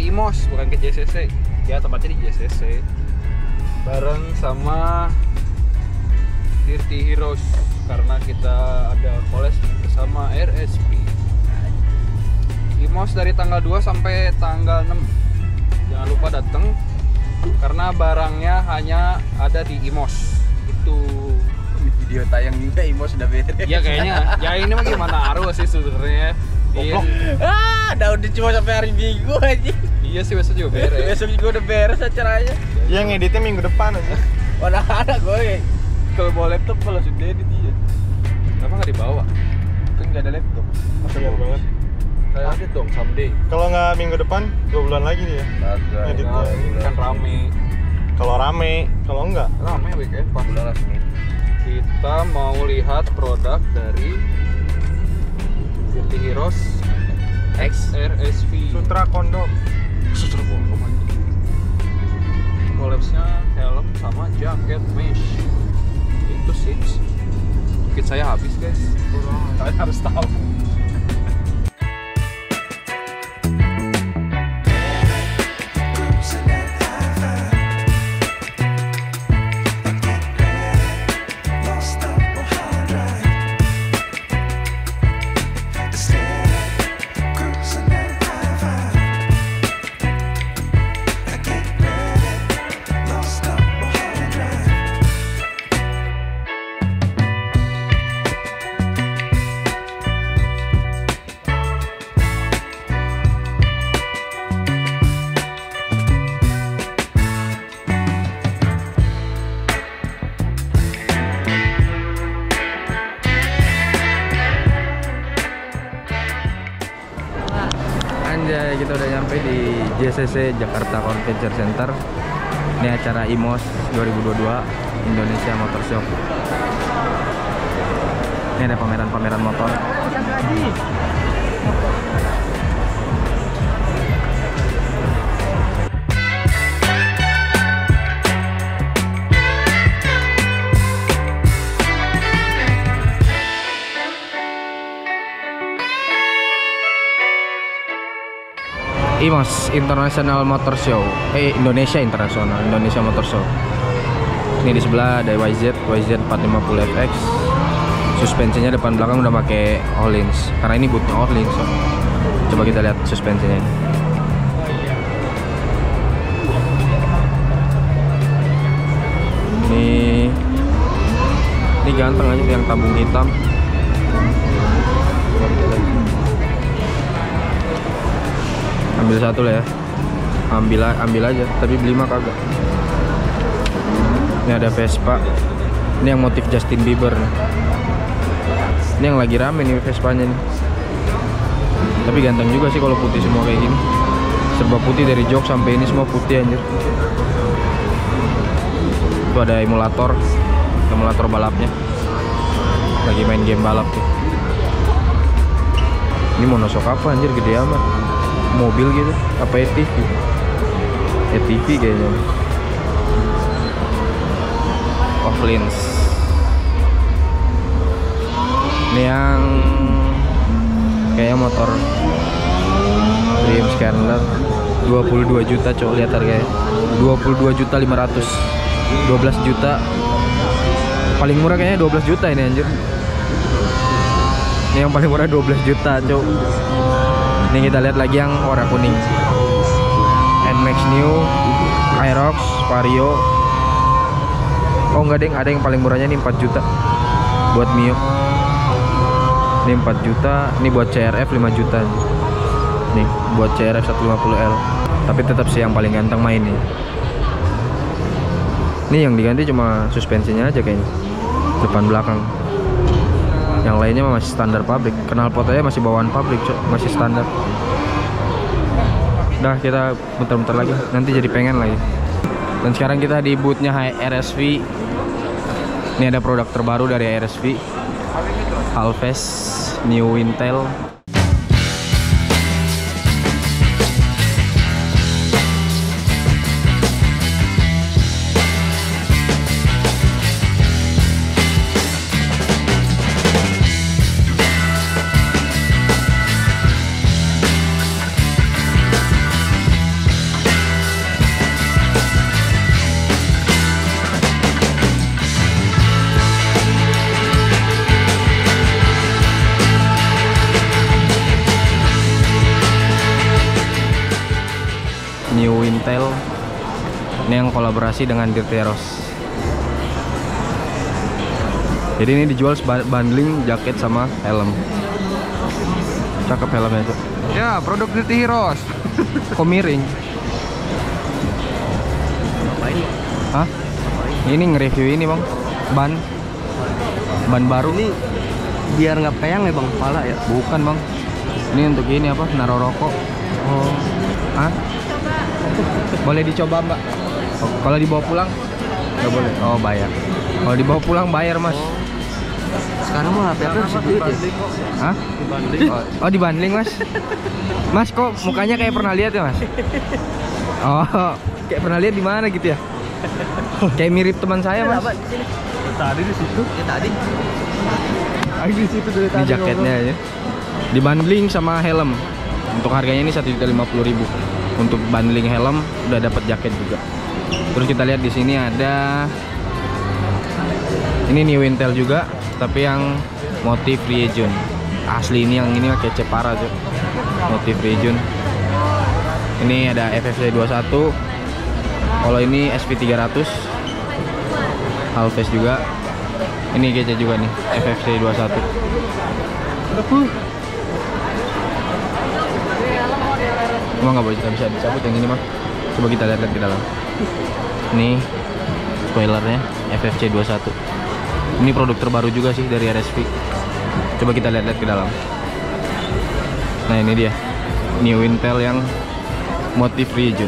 IMOS, bukan ke JCC. Ya tempatnya di JCC. Bareng sama Dirty Heroes karena kita ada collab bersama RSP. IMOS dari tanggal 2 sampai tanggal 6. Jangan lupa datang karena barangnya hanya ada di IMOS. Itu video tayang juga IMOS sudah beres. iya kayaknya. Ya ini mah gimana arus sih sebenarnya. Iya. Udah cuma sampai hari Minggu aja. Iya sih besok juga beres. Besok juga udah beres acaranya. Yang ngeditnya minggu depan aja. Mana ada gue. Kalau bawa laptop malah sudah edit dia. Kenapa nggak dibawa? Kan nggak ada laptop. Sayang banget. Kayak ada dong someday. Kalau nggak minggu depan 2 bulan lagi nih ya. Editnya. Nah, kan rame. Kalau rame, kalau enggak Rame weekend pas. Bulan resmi. Kita mau lihat produk dari Dirty Heroes X RSV. Sutra kondom. Sutra kondom aja. Collabsnya helm sama jaket mesh. Itu sih. Kit saya habis guys. Kalian harus tahu. Anjay, kita udah nyampe di JCC Jakarta Convention Center. Ini acara IMOS 2022 Indonesia Motor Show. Ini ada pameran-pameran motor. IMOS International Motor Show, Indonesia Motor Show. Ini di sebelah ada YZ 450 FX. Suspensinya depan belakang udah pakai Öhlins, karena ini bootnya Öhlins. So. Coba kita lihat suspensinya. Ini ganteng aja yang tabung hitam. Ambil satu lah ya, ambil aja, tapi beli mah kagak. Ini ada Vespa, ini yang motif Justin Bieber nih. Ini yang lagi rame nih Vespanya nih. Tapi ganteng juga sih kalau putih semua kayak gini. Serba putih dari jok sampai ini semua putih anjir. Itu ada emulator balapnya. Lagi main game balap tuh. Ini monosok apa anjir, gede amat. Mobil gitu, apa ATV? ATV kayaknya. Öhlins. Ini yang kayak motor Dream Scanner 22 juta, coba lihat harganya. 22.500.000. 12 juta. Paling murah kayaknya 12 juta ini anjir. Ini yang paling murah 12 juta, coba. Ini kita lihat lagi yang warna kuning. NMAX New, Aerox, Vario. Oh enggak deng, ada yang paling murahnya nih 4 juta buat Mio. Ini 4 juta, ini buat CRF 5 juta. Nih, buat CRF 150L. Tapi tetap sih yang paling ganteng main nih. Ini yang diganti cuma suspensinya aja kayaknya. Depan belakang. Yang lainnya masih standar pabrik. Knalpot aja masih bawaan pabrik, masih standar. Dah, kita muter-muter lagi. Nanti jadi pengen lagi. Dan sekarang kita di boothnya RSV. Ini ada produk terbaru dari RSV. Alves New Intel. Ini yang kolaborasi dengan Dirty Heroes. Jadi ini dijual bundling jaket sama helm. Cakep helmnya tuh. Ya, produk Dirty Heroes. Kok miring? Hah? Ini nge-review ini bang, ban baru. Ini biar nggak peyang ya bang, kepala ya? Bukan bang, ini untuk ini apa? Naruh rokok. Oh, Hah? Boleh dicoba mbak? Oh, kalau dibawa pulang? Nggak boleh. Oh bayar. Kalau dibawa pulang bayar mas. sekarang mah HP harus duit ya? Hah? Oh dibanding mas? Mas kok mukanya kayak pernah lihat ya mas? Oh kayak pernah lihat di mana gitu ya? Kayak mirip teman saya mas. Apa di sini? Tadi di situ. Ya tadi. Di situ dari Ini jaketnya aja. Dibundling sama helm. Untuk harganya ini 1.050.000. Untuk bundling helm udah dapat jaket juga. Terus kita lihat di sini ada ini New Intel juga, tapi yang motif Region. Asli ini yang ini kece parah tuh. Motif Region. Ini ada FFC 21. Kalau ini SP 300 Halves juga. Ini kece juga nih, FFC 21. Emang nggak boleh bisa dicabut yang ini mah. Coba kita lihat ke dalam. Ini spoilernya FFC 21. Ini produk terbaru juga sih dari RSP. Coba kita lihat ke dalam. Nah ini dia New Intel yang motif Region.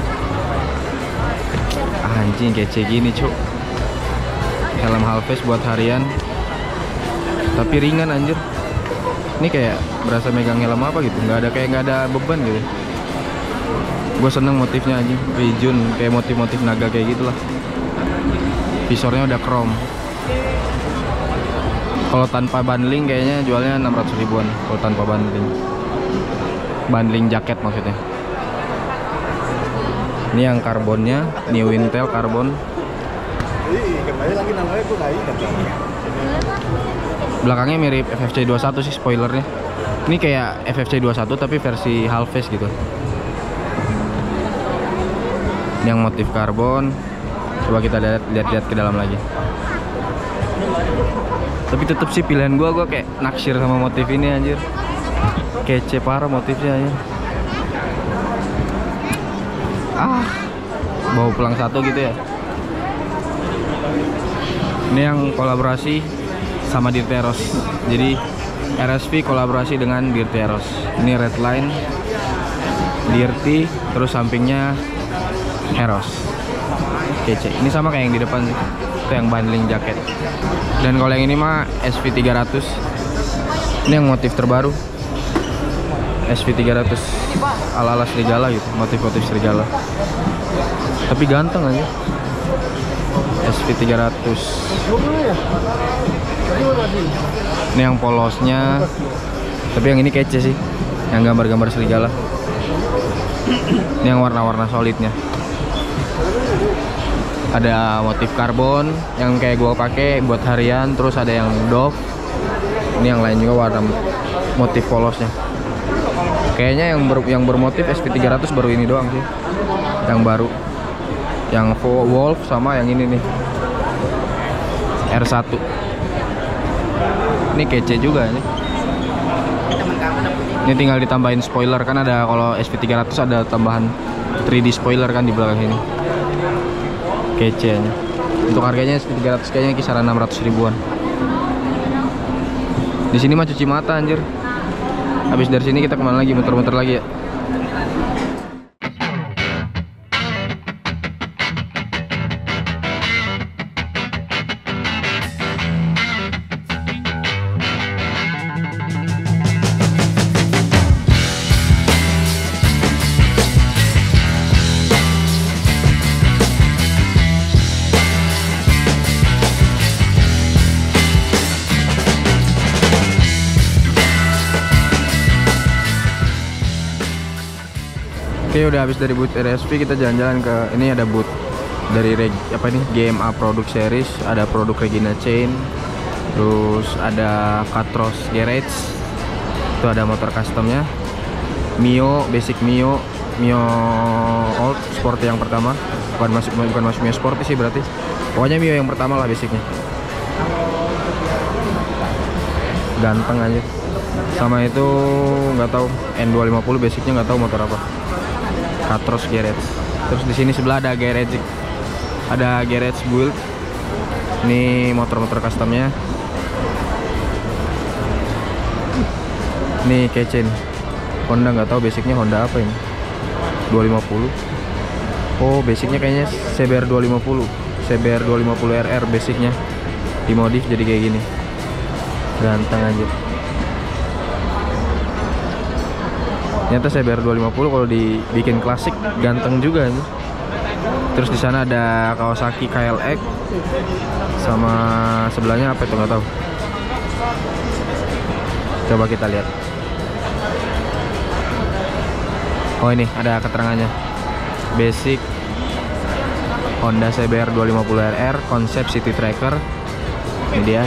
Anjing kece gini cuk. Helm Halves buat harian, tapi ringan anjir. Ini kayak berasa megang helm apa gitu, nggak ada beban gitu. Gue seneng motifnya aja, Region kayak motif-motif naga kayak gitulah. Visornya udah chrome. Kalau tanpa bundling kayaknya jualnya 600 ribuan. Kalau tanpa bundling jaket maksudnya. Ini yang karbonnya, New Intel karbon. Belakangnya mirip FFC 21 sih spoilernya. Ini kayak FFC 21 tapi versi half face gitu. Yang motif karbon. Coba kita lihat ke dalam lagi. Tapi tetep sih pilihan gua kayak naksir sama motif ini anjir. Kece parah motifnya ya. Bawa pulang satu gitu ya. Ini yang kolaborasi sama Dirty Heroes. Jadi RSP kolaborasi dengan Dirty Heroes. Ini red line Dirty, terus sampingnya Heroes. Kece. Ini sama kayak yang di depan sih. Itu yang bundling jaket. Dan kalau yang ini mah SV 300. Ini yang motif terbaru. SV 300 ala-ala serigala gitu, motif-motif serigala. Tapi ganteng aja. SV 300. Ini yang polosnya. Tapi yang ini kece sih. Yang gambar-gambar serigala. Ini yang warna-warna solidnya. Ada motif karbon yang kayak gua pakai buat harian, terus ada yang Dove. Ini yang lain juga warna motif polosnya. Kayaknya yang bermotif SP 300 baru ini doang sih. Yang baru. Yang Wolf sama yang ini nih. R1. Ini kece juga nih. Ini tinggal ditambahin spoiler kan ada, kalau SP 300 ada tambahan 3D spoiler kan di belakang ini. Kece nya. Untuk harganya SP 300 kayaknya kisaran 600 ribuan. Di sini mah cuci mata anjir. Habis dari sini kita kemana lagi? Muter-muter lagi ya. Oke, udah habis dari booth RSP, kita jalan-jalan ke ini. Ada booth dari GMA Product Series, ada produk Regina Chain, terus ada Katros Garage, itu ada motor customnya, Mio, basic Mio Old Sport yang pertama, bukan masuk Mio Sporty sih berarti. Pokoknya Mio yang pertama lah basicnya. Ganteng aja. Sama itu nggak tahu N250 basicnya, nggak tahu motor apa. Katros Garage. Terus di sini sebelah ada garage build. Ini motor-motor customnya. Nih kecen Honda, nggak tahu basicnya Honda apa ini. 250. Oh basicnya kayaknya CBR 250 RR basicnya dimodif jadi kayak gini. Ganteng aja. Ternyata CBR 250 kalau dibikin klasik ganteng juga nih. Terus di sana ada Kawasaki KLX sama sebelahnya apa itu nggak tahu. Coba kita lihat. Oh ini ada keterangannya. Basic Honda CBR 250 RR konsep City Tracker. Ini dia.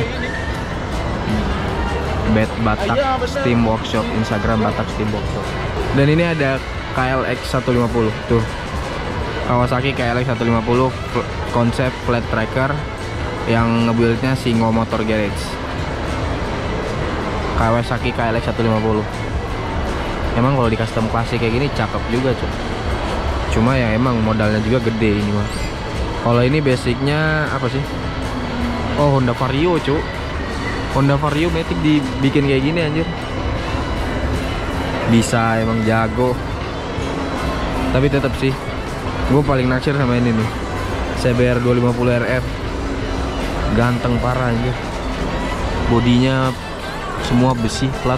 Batak Steam Workshop, Instagram Batak Steam Workshop. Dan ini ada KLX 150 tuh. Kawasaki KLX 150 konsep flat tracker yang ngebuildnya Singo Motor Garage. Kawasaki KLX 150. Emang kalau di custom klasik kayak gini cakep juga cuy. Cuma ya emang modalnya juga gede ini mah. Kalau ini basicnya apa sih? Oh Honda Vario cuy. Honda Vario Matic dibikin kayak gini anjir. Bisa, emang jago. Tapi tetap sih gue paling naksir sama ini nih, CBR 250 RR. Ganteng parah anjir. Bodinya semua besi plat.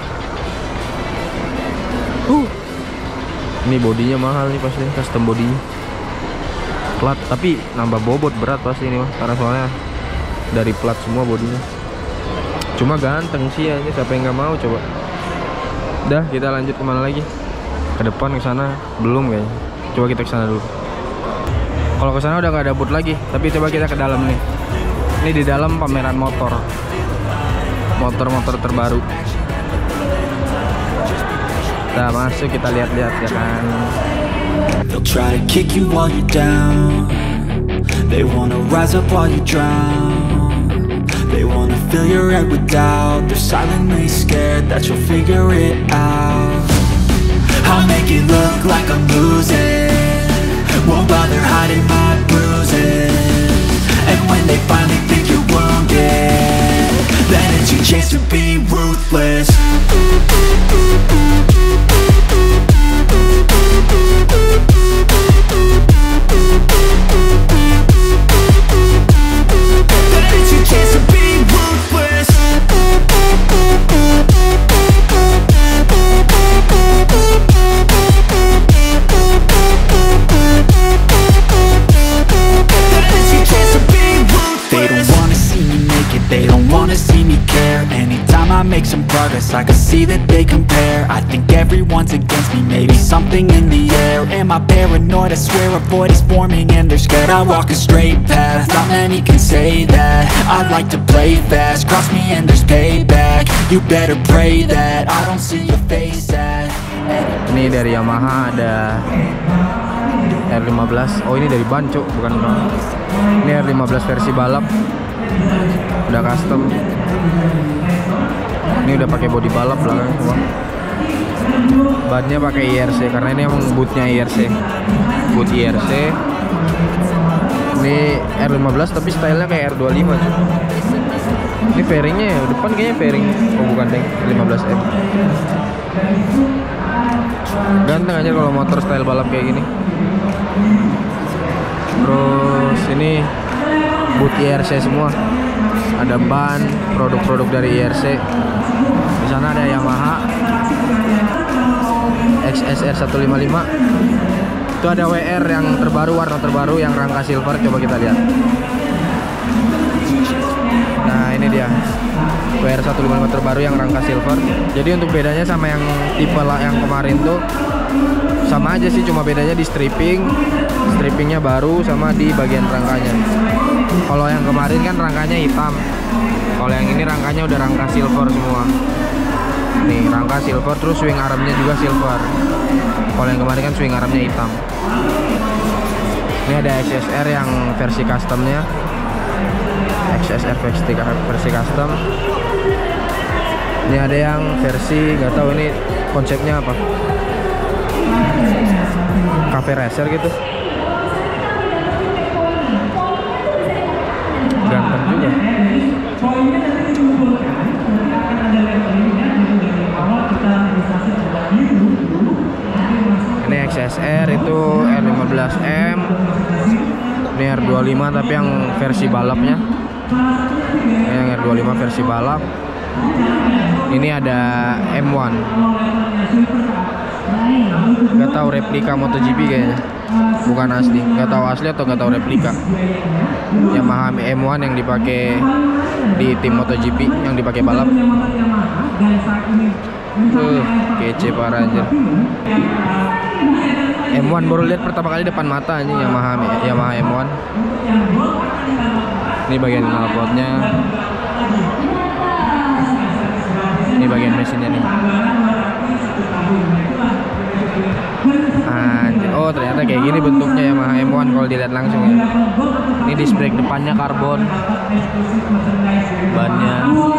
Ini bodinya mahal nih pasti, custom bodinya plat, tapi nambah bobot berat pasti ini mah, karena soalnya dari plat semua bodinya. Cuma ganteng sih ya, ini siapa yang nggak mau coba. Dah, kita lanjut kemana lagi? Ke depan, ke sana belum kayaknya. Coba kita ke sana dulu. Kalau ke sana udah nggak ada booth lagi, tapi coba kita ke dalam nih. Ini di dalam pameran motor-motor terbaru. Kita masuk, kita lihat-lihat ya kan. They'll try to kick you while you're down. They wanna rise up while you drown. They wanna fill your head with doubt. They're silently scared that you'll figure it out. I'll make it look like I'm losing. Won't bother hiding my bruises. And when they finally think you're wounded, then it's your chance to be ruthless. I can see that they compare. I think everyone's against me, maybe something in the air. Am I paranoid? I swear a void is forming and they're scared. I walk a straight path, not many can say that. I like to play fast, cross me and there's payback. You better pray that I don't see your face at. Ini dari Yamaha ada R15. Oh ini dari ban cuk, bukan ban. Ini R15 versi balap. Udah custom. Ini udah pakai bodi balap belakang semua. Bannya pakai IRC karena ini emang bootnya IRC. Boot IRC. Ini R15 tapi stylenya kayak R25 cuy. Ini fairingnya ya, depan kayaknya fairing. Oh bukan deng, 15M. Ganteng aja kalau motor style balap kayak gini. Terus ini boot IRC semua. Ada ban, produk-produk dari IRC. Di sana ada Yamaha XSR 155. Itu ada WR yang terbaru, warna terbaru yang rangka silver. Coba kita lihat. Nah ini dia WR 155 terbaru yang rangka silver. Jadi untuk bedanya sama yang tipe yang kemarin tuh sama aja sih, cuma bedanya di strippingnya baru sama di bagian rangkanya. Kalau yang kemarin kan rangkanya hitam, kalau yang ini rangkanya udah rangka silver semua. Nih rangka silver, terus swing armnya juga silver. Kalau yang kemarin kan swing armnya hitam. Ini ada XSR yang versi customnya, XSR versi custom. Ini ada yang versi nggak tahu ini konsepnya apa, cafe racer gitu. Ganteng juga. Ini XSR itu R15M. Ini R25 tapi yang versi balapnya. Ini yang R25 versi balap. Ini ada M1. Gak tahu replika MotoGP kayaknya. Bukan asli. Gak tahu asli atau gak tahu replika. Yamaha M1 yang dipakai di tim MotoGP, yang dipakai balap. Kece parah anjir. M1 baru lihat pertama kali depan mata anjing, Yamaha M1. Ini bagian knalpotnya. Ini bagian mesinnya nih. Anjir. Oh ternyata kayak gini bentuknya Yamaha M1 kalau dilihat langsung ya. Ini disc brake depannya karbon, bannya.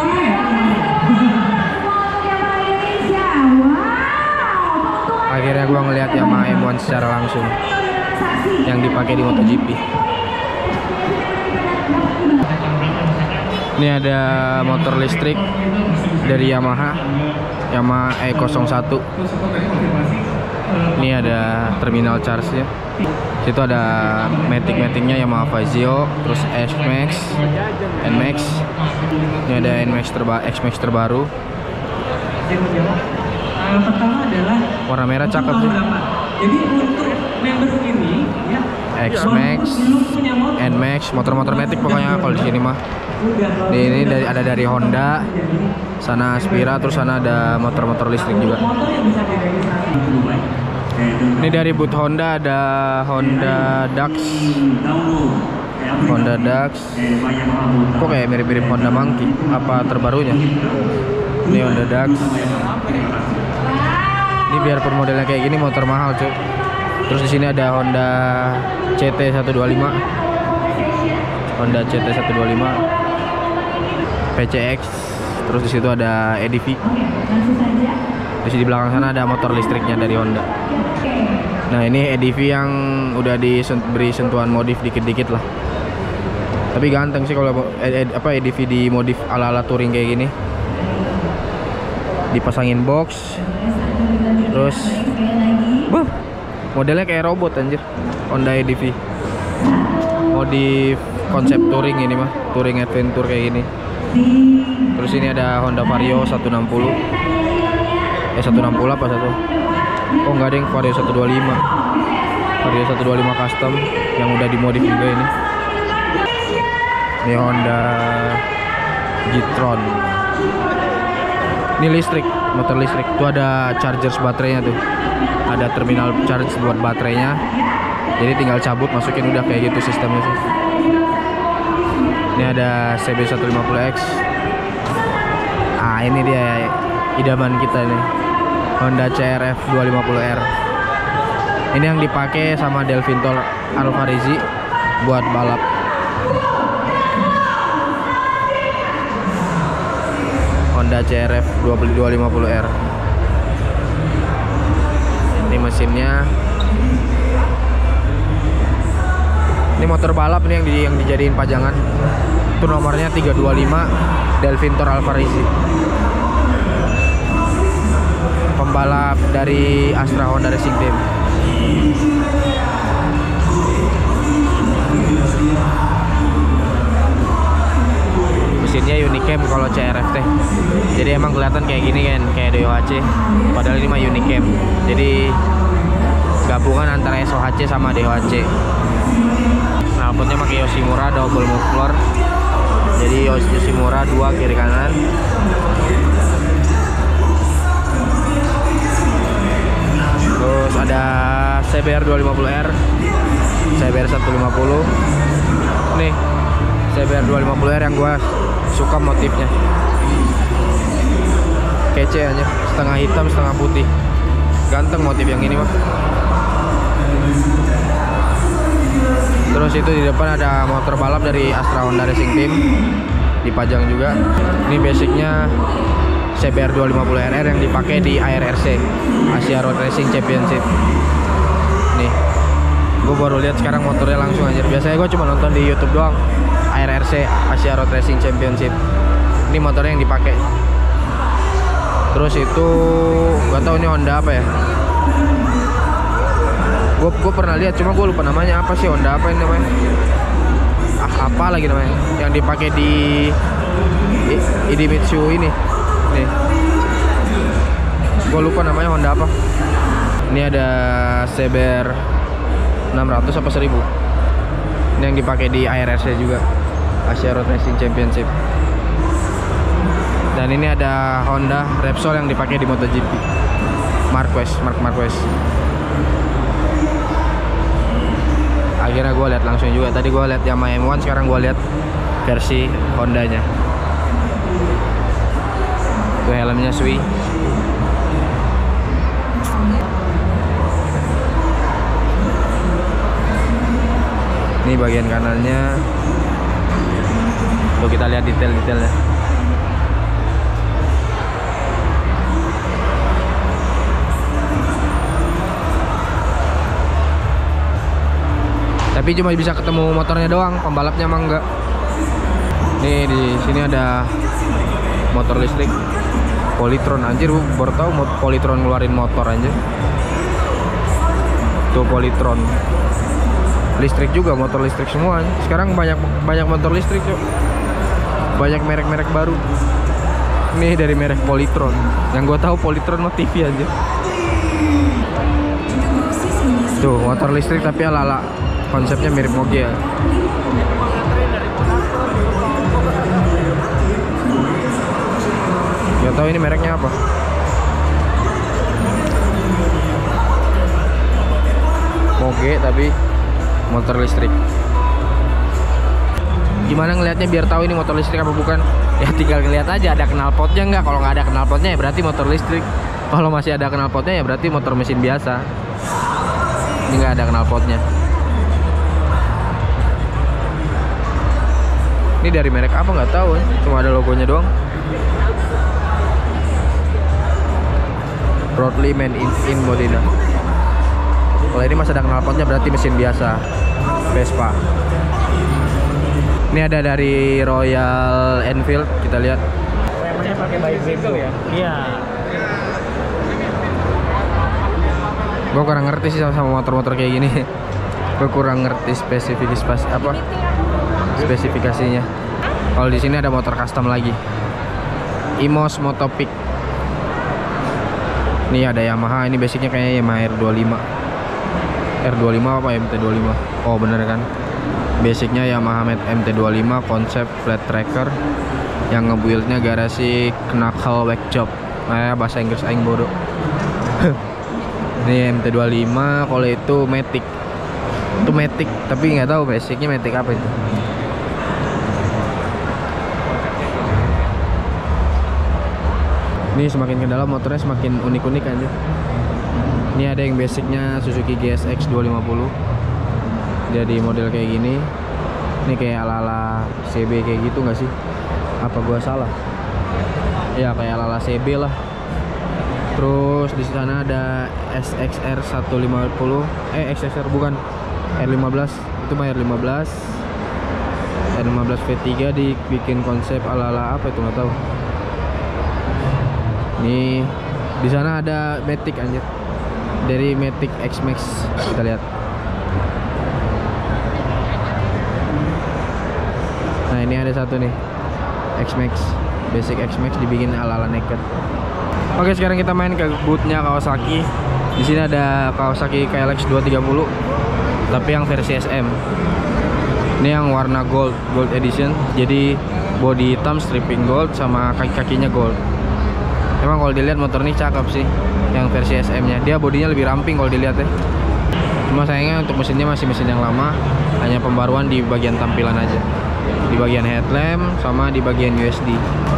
Akhirnya gua ngelihat Yamaha M1 secara langsung yang dipakai di MotoGP. Ini ada motor listrik dari Yamaha E01. Ini ada terminal charge-nya. Situ ada matic-maticnya Yamaha Fazio, terus NMAX. Ini ada X-Max terbaru. Pertama adalah warna merah cakep sih. Jadi untuk members ini ya, X-Max, NMAX, motor-motor matic pokoknya kalau di sini mah. Ini dari Honda, sana Aspira, terus sana ada motor-motor listrik juga. Ini dari boot Honda ada Honda Dax. Kok kayak mirip-mirip Honda Monkey? Apa terbarunya? Ini Honda Dax. Ini biarpun modelnya kayak gini motor mahal cuy. Terus di sini ada Honda CT125. Honda CT125 PCX. Terus di situ ada EDV. Terus di belakang sana ada motor listriknya dari Honda. Nah, ini EDV yang udah diberi sentuhan modif dikit-dikit lah. Tapi ganteng sih kalau EDV di modif ala-ala touring kayak gini. Dipasangin box. Terus modelnya kayak robot anjir. Honda EDV. Modif konsep touring ini mah, touring adventure kayak gini. Terus ini ada Honda Vario 160. 160 apa satu? Oh enggak, ada yang Vario 125. Vario 125 custom yang udah dimodif juga ini. Ini Honda G-Tron. Ini listrik, motor listrik. Itu ada charger baterainya tuh. Ada terminal charge buat baterainya. Jadi tinggal cabut, masukin udah kayak gitu sistemnya sih. Ini ada CB150X. Ah, ini dia idaman kita nih. Honda CRF 250R. Ini yang dipakai sama Delvintor Alvarezzi buat balap. Honda CRF 250R. Ini mesinnya. Ini motor balap nih yang dijadiin pajangan. Itu nomornya 325 Delvintor Alvarezzi. Pembalap dari Astra Honda Racing Team. Mesinnya Unicam kalau CRF teh. Jadi emang kelihatan kayak gini kan, kayak DOHC. Padahal ini mah Unicam. Jadi gabungan antara SOHC sama DOHC. Knalpotnya pakai Yoshimura double muffler. Jadi Yoshimura 2 kiri kanan. Terus ada CBR 250R, CBR 150. Nih, CBR 250R yang gua suka motifnya. Kece aja, setengah hitam, setengah putih. Ganteng motif yang ini mah. Terus itu di depan ada motor balap dari Astra Honda Racing Team, dipajang juga. Ini basicnya CBR 250RR yang dipakai di ARRC, Asia Road Racing Championship. Nih, gue baru lihat sekarang motornya langsung aja. Biasanya gue cuma nonton di YouTube doang, ARRC, Asia Road Racing Championship. Ini motornya yang dipakai. Terus itu gak tahu ini Honda apa ya. Gue pernah lihat, cuma gue lupa namanya apa sih. Honda apa ini namanya? Apa lagi namanya? Yang dipakai di Idemitsu ini. Nih, gue lupa namanya Honda apa. Ini ada CBR 600 apa 1000. Ini yang dipakai di ARRC juga, Asia Road Racing Championship. Dan ini ada Honda Repsol yang dipakai di MotoGP, Mark Marquez. Akhirnya gue lihat langsung juga. Tadi gue lihat Yamaha M1, sekarang gue lihat versi Hondanya. Itu helmnya Sui. Ini bagian kanannya. Tuh kita lihat detail-detailnya. Tapi cuma bisa ketemu motornya doang, pembalapnya emang enggak. Nih di sini ada motor listrik Polytron, anjir baru tahu Polytron ngeluarin motor anjir. Tuh Polytron. Listrik juga, motor listrik semua. Sekarang banyak motor listrik, Cok. Banyak merek-merek baru. Nih dari merek Polytron. Yang gue tahu Polytron mah TV aja. Tuh motor listrik tapi ala-ala konsepnya mirip mobil. Gak tahu ini mereknya apa. Moge tapi motor listrik. Gimana ngelihatnya biar tahu ini motor listrik apa bukan? Ya tinggal ngeliat aja ada knalpotnya nggak. Kalau nggak ada knalpotnya ya berarti motor listrik. Kalau masih ada knalpotnya ya berarti motor mesin biasa. Ini nggak ada knalpotnya. Ini dari merek apa nggak tahu, cuma ada logonya doang. Proudly made in Modena. Kalau ini masih ada knalpotnya berarti mesin biasa, Vespa. Ini ada dari Royal Enfield, kita lihat. Remnya pakai bicycle ya? Iya. Gue kurang ngerti sih sama motor-motor kayak gini. Gue kurang ngerti spesifikasinya. Kalau di sini ada motor custom lagi, Imos Motopic. Ini ada Yamaha, ini basicnya kayaknya Yamaha R25 apa MT25. Oh bener kan, basicnya Yamaha MT25 konsep flat tracker yang ngebuildnya garasi Knuckle Workshop. Bahasa Inggris aing bodoh. Ini MT25, kalau itu Matic. Itu Matic, tapi nggak tahu basicnya Matic apa itu. Ini semakin ke dalam motornya semakin unik-unik aja. Ini ada yang basicnya Suzuki GSX 250. Jadi model kayak gini. Ini kayak ala-ala CB kayak gitu nggak sih? Apa gua salah? Ya kayak ala-ala CB lah. Terus di sana ada SXR 150. XSR bukan. R15. Itu mah R15. R15 V3 dibikin konsep ala-ala apa itu nggak tahu. Nih di sana ada Matic anjir, dari Matic X-Max, kita lihat. Nah ini ada satu nih X-Max, basic X-Max dibikin ala-ala naked. Oke sekarang kita main ke bootnya Kawasaki. Di sini ada Kawasaki KLX 230, tapi yang versi SM. Ini yang warna gold edition, jadi body hitam stripping gold sama kaki-kakinya gold. Emang kalau dilihat motor ini cakep sih, yang versi SM-nya. Dia bodinya lebih ramping kalau dilihat ya. Cuma sayangnya untuk mesinnya masih mesin yang lama, hanya pembaruan di bagian tampilan aja, di bagian headlamp sama di bagian USD.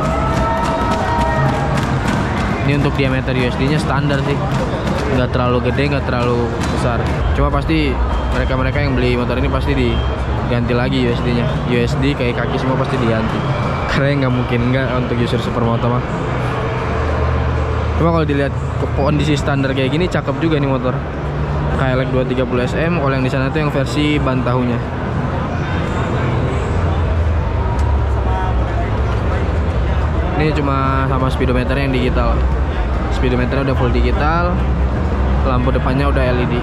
Ini untuk diameter USD-nya standar sih, nggak terlalu gede, nggak terlalu besar. Cuma pasti mereka yang beli motor ini pasti diganti lagi USD-nya. USD kayak kaki semua pasti diganti. Karena nggak mungkin nggak untuk user supermoto mah. Cuma kalau dilihat kondisi standar kayak gini cakep juga nih motor. KLX 230 SM. Kalau yang di sana tuh yang versi ban tahunya. Ini cuma sama speedometernya yang digital. Speedometernya udah full digital. Lampu depannya udah LED.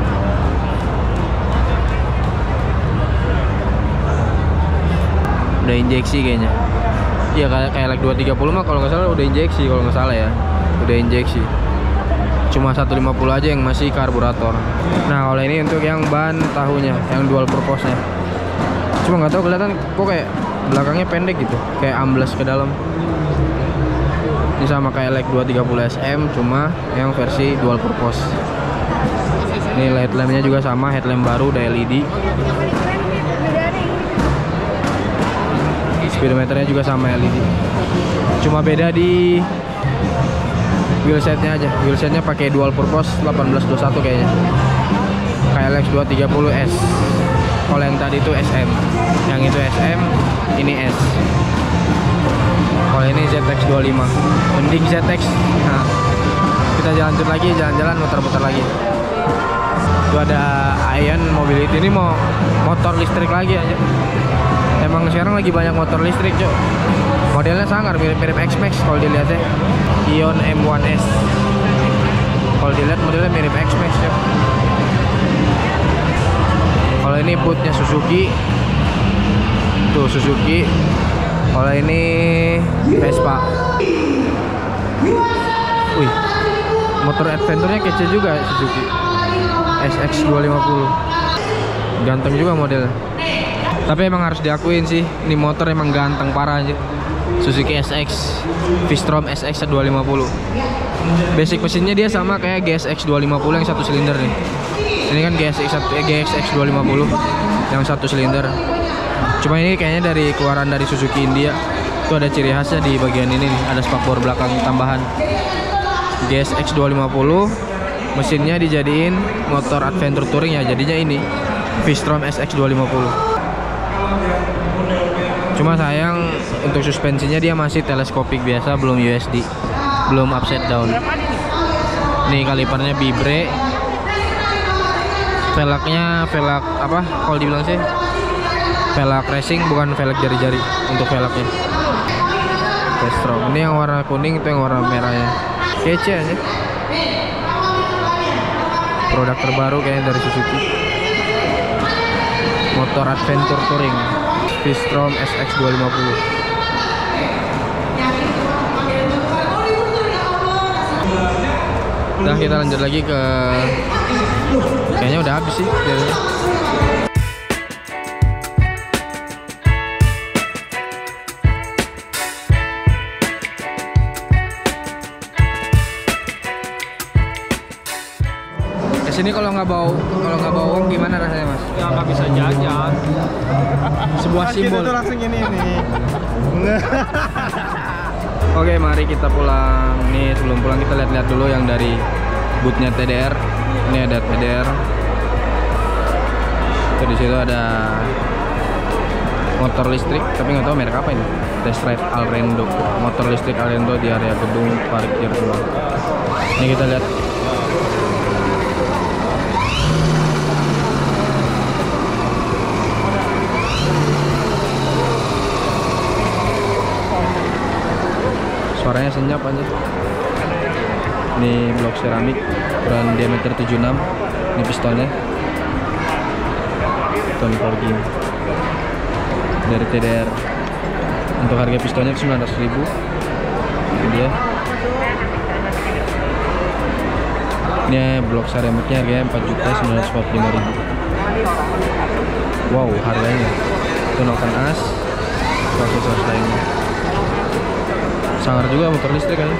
Udah injeksi kayaknya. Iya kayak like 230 mah kalau nggak salah udah injeksi kalau nggak salah ya. Udah injeksi. Cuma 150 aja yang masih karburator. Nah kalau ini untuk yang ban tahunya, yang dual purpose-nya. Cuma nggak tahu kelihatan kok kayak belakangnya pendek gitu, kayak amblas ke dalam. Ini sama kayak like 230 SM, cuma yang versi dual purpose. Ini headlampnya juga sama, headlamp baru udah LED. Speedometernya juga sama LED. Cuma beda di wheelsetnya aja. Wheelsetnya pakai dual purpose 1821 kayaknya. KLX 230S. Kalau yang tadi itu SM. Yang itu SM, ini S. Kalau ini ZX25. Mending ZX. Nah, kita jalan lagi, jalan-jalan muter-muter lagi. Itu ada Ion Mobility, ini mau motor listrik lagi aja. Emang sekarang lagi banyak motor listrik, Cok. Modelnya sangar mirip-mirip X-Max kalau dilihatnya. Ion M1S. Kalau dilihat modelnya mirip X-Max, Cok. Kalau ini bootnya Suzuki. Tuh Suzuki. Kalau ini Vespa. Wih, motor adventure-nya kece juga Suzuki SX250. Ganteng juga modelnya. Tapi emang harus diakuin sih, ini motor emang ganteng parah aja. Suzuki SX V-Strom SX 250. Basic mesinnya dia sama kayak GSX 250 yang satu silinder nih. Ini kan GSX 250 yang satu silinder. Cuma ini kayaknya dari keluaran dari Suzuki India. Itu ada ciri khasnya di bagian ini nih, ada spakbor belakang tambahan. GSX 250 mesinnya dijadiin motor adventure touring ya, jadinya ini V-Strom SX 250. Cuma sayang untuk suspensinya dia masih teleskopik biasa, belum USD, belum upside down. Nih kalipernya Bibre. Velgnya velg apa? Kalau dibilang sih velg racing, bukan velg jari-jari untuk velgnya. Ini yang warna kuning, itu yang warna merahnya. Kece aja. Produk terbaru kayaknya dari Suzuki. Motor adventure touring V-Strom SX 250. Nah kita lanjut lagi ke, kayaknya udah habis sih jadinya. Kesini kalau nggak bawa uang gimana rasanya, Mas? Ya nggak bisa jajan. Sebuah simbol. Itu langsung ini. Oke, mari kita pulang. Nih sebelum pulang kita lihat-lihat dulu yang dari bootnya TDR. Ini ada TDR. Tuh di situ ada motor listrik, tapi nggak tahu merek apa ini. Test Drive Alrendo. Motor listrik Alrendo di area gedung parkir 2. Ini kita lihat. Suaranya senyap aja. Ini blok seramik ukuran diameter 76. Ini pistonnya piston forging dari TDR. Untuk harga pistonnya 900.000. Ini dia. Ini blok seramiknya harganya 4.945.000. Wow, harganya. Itu noken as, aksesoris lainnya. Sangar juga motor listrik kan.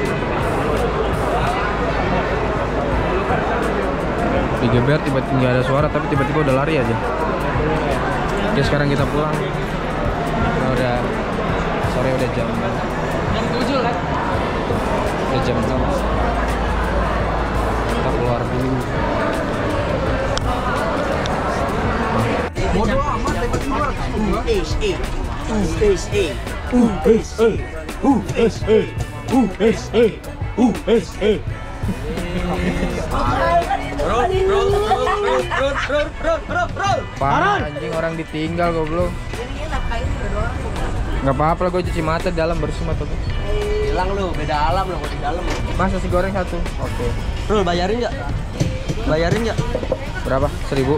Digeber tiba-tiba nggak ada suara, tapi tiba-tiba udah lari aja. Oke, sekarang kita pulang. Nah, udah sore, udah jam 7 kan? Udah jam 6. Kita keluar dulu. Bodoh amat tembak keluar. Parah anjing, orang ditinggal goblok. Nggak apa-apa lah, gue cuci mata di dalam bersih mata gue. Hilang lu, beda alam lu di dalam. Mas nasi goreng 1. Oke. Bro, bayarin nggak? Bayarin nggak? Berapa? 1000.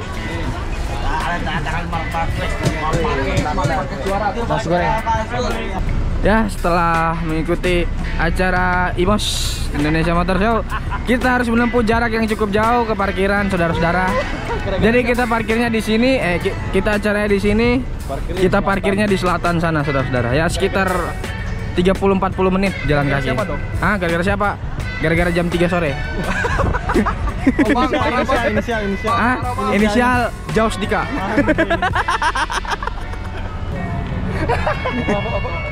Nasi goreng. Ya, setelah mengikuti acara IMOS Indonesia Motor Show, kita harus menempuh jarak yang cukup jauh ke parkiran, saudara-saudara. Jadi kita parkirnya di sini, kita acaranya di sini, kita parkirnya di selatan sana, saudara-saudara. Ya sekitar 30-40 menit jalan kaki. Ah, gara-gara siapa? Gara-gara jam 3 sore. Inisial. Ah, inisial Jaus Dika.